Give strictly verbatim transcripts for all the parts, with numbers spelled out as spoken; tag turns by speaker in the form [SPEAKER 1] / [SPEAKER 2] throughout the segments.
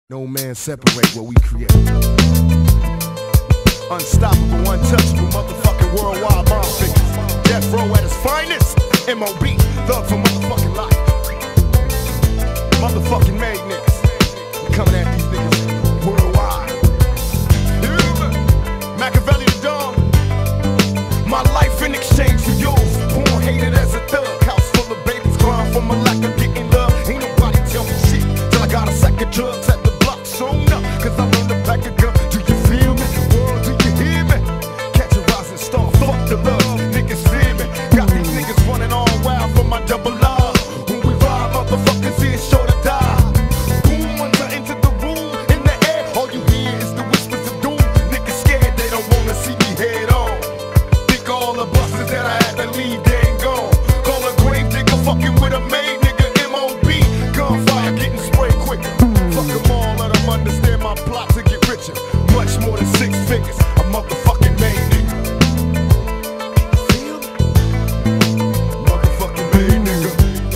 [SPEAKER 1] No man separate what we create. Unstoppable, untouchable, motherfucking worldwide bomb figures. Death row at its finest. M O B, thug for motherfucking life. Motherfucking made niggas. We coming at these niggas worldwide. Yeah. Machiavelli the Don. My life in exchange for yours. Born hated as a thug. House full of babies crying for my lack of getting love. Ain't nobody tell me shit till I got a sack of drugs at the block sewn up. Cause I learned to pack a gun. Do you feel me? World, do you hear me? Catch a rising star. Fuck the love. Niggas fear me. Got these niggas running all wild for my double R. When we ride, motherfuckers here sure to die. Boom, once I enter the room, in the air, all you hear is the whispers of doom. Niggas scared, they don't wanna see me head on. Think all the buses that I had to leave, they ain't gone. Call a grave digger, fucking with a maid nigga, M O B. Gunfire getting sprayed quicker. Fuck them all, let them understand my plot to get richer. Much more than six figures, a motherfucking maid nigga. Motherfucking maid nigga.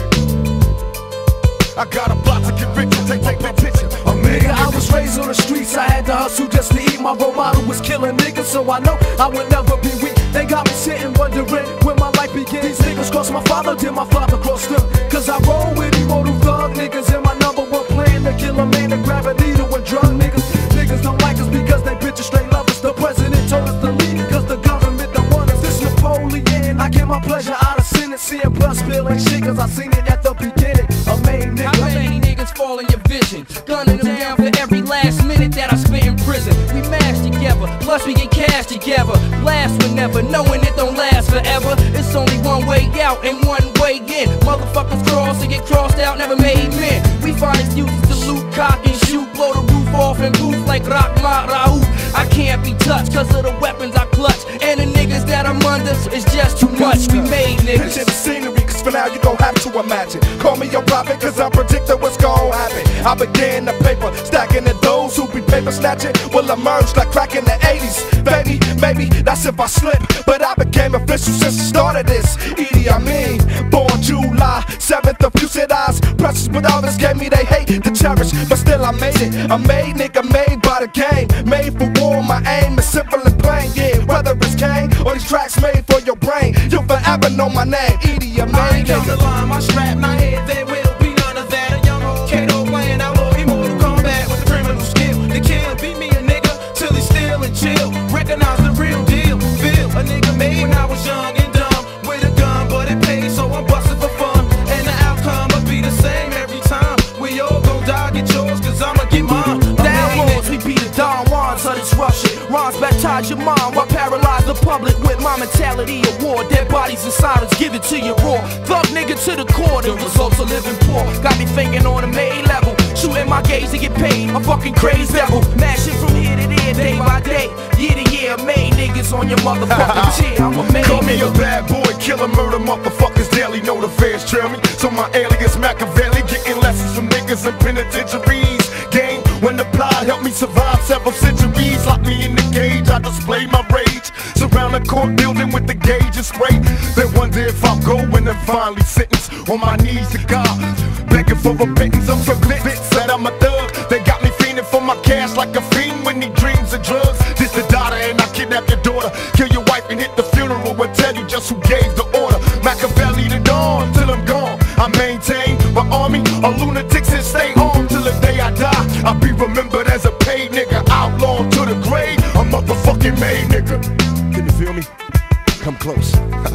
[SPEAKER 1] I got a plot to get richer, take, take that picture. A maid
[SPEAKER 2] Nigga, I
[SPEAKER 1] nigga.
[SPEAKER 2] was raised on the streets, I had to hustle just to eat. My role model was killing niggas, so I know I would never be weak. They got me sitting wondering when my life began. These niggas crossed my father, did my father cross them? Cause I roll with immortal thug niggas, and my number one plan to kill a man to grab a needle and drug niggas. Niggas don't like us because they bitches straight love us. The president told us to leave cause the government don't want us. This Napoleon, I get my pleasure out of sinning. Seeing blood spill ain't shit cause I seen it at the beginning. A main nigga.
[SPEAKER 3] How many niggas fall in your vision? Gunning them down for every last minute that I spent in prison. We mash together, plus we get cash together. Last whenever, knowing it don't last forever. It's only one way out and one way in. Motherfuckers cross and get crossed out, never made men. We find excuses to loot, cock and shoot, blow the roof off and booth like Rockma Raouf. I can't be touched cause of the weapons I clutch. And the niggas that I'm under is just too much. We made niggas.
[SPEAKER 4] Picture the scenery, cause for now you gon' have to imagine. Call me your prophet, cause I'm predicting what's gon' happen. I began the paper, stacking the those who be paper snatching will emerge like crack in the eighties. Baby, maybe that's if I slip, but I became official since the start of this. Idi Amin, born July seventh of Fusid eyes. Precious, but others gave me they hate to cherish. But still I made it, a made nigga made by the game. Made for war, my aim is simple and plain. Yeah, whether it's Kane or these tracks made for your brain, you'll forever know my name, Idi Amin.
[SPEAKER 5] I ain't come to line, my strap, my head, there will be none of that. A young old Kato playing outlaw, immortal combat with the criminal skill. The kill, beat me a nigga till he still and chill. Recognize the real deal, feel a nigga made when I was young and dumb with a gun, but it paid, so I'm busting for fun. And the outcome must be the same every time. We all gon' die, get yours, cause I'ma get mine.
[SPEAKER 2] Down roads, we be the Don Juans of this rough shit. Rhymes baptize your mind while paralyze the public with my mentality of war. Dead bodies in silence, give it to you raw. Thug nigga to the core, the results of living poor. Got me thinking on a main level, shooting my gauge to get paid. I'm fucking crazy devil, mashing from here to there, day by day, year to year. Main niggas on your motherfucking chair. I'm a main
[SPEAKER 1] Call me
[SPEAKER 2] nigga.
[SPEAKER 1] a bad boy, killer, murder, motherfuckers daily. Know the feds trail me, so my alias Machiavelli. Getting lessons from niggas in penitentiaries. Game when the plot helped me survive several centuries. Lock me in the cage, I display my rage. Surround the court building with the gauge and spray. Then wonder if I'll go when I'm finally sentenced. On my knees to God, begging for repentance. I'm convinced that I'm a thug. They got me fiending for my cash like a fiend when he dreams of drugs. This the daughter and I kidnap your daughter. Kill your wife and hit the funeral and tell you just who gave the order. Machiavelli the Dawn till I'm gone. I maintain my army of lunatics and stay on till the day I die. I'll be remembered as a paid nigga, outlaw to the grave. A motherfucking made nigga. Can you feel me? Come close.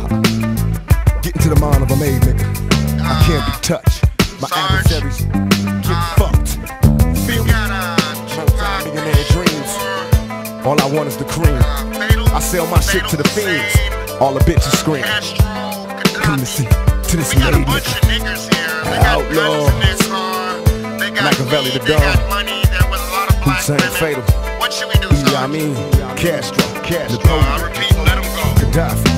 [SPEAKER 1] Get into the mind of a made nigga. I can't be touched. My adversaries get fucked. Feel me? Multi-millionaire dreams. All I want is the cream. I sell my shit to the fiends. All the bitches scream. Come to see, to this made nigga. Outlaw. Machiavelli the Don. Hussein Fatal. Idi Amin. Castro. Napoleon. Gaddafi.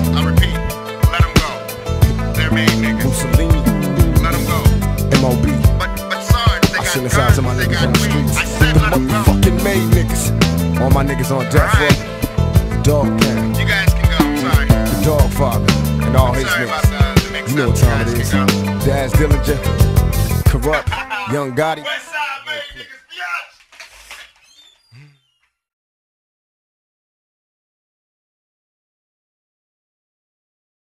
[SPEAKER 1] Mussolini. M O B. I send this out to my niggas on the streets. The motherfucking made niggas. All my niggas on death row. The Dog Pound.
[SPEAKER 6] You guys can go, sorry.
[SPEAKER 1] The Dog Father. And all his
[SPEAKER 6] Sorry about
[SPEAKER 1] niggas.
[SPEAKER 6] the, the mix
[SPEAKER 1] You know what time it is. Daz Dillinger. Corrupt. Young Gotti.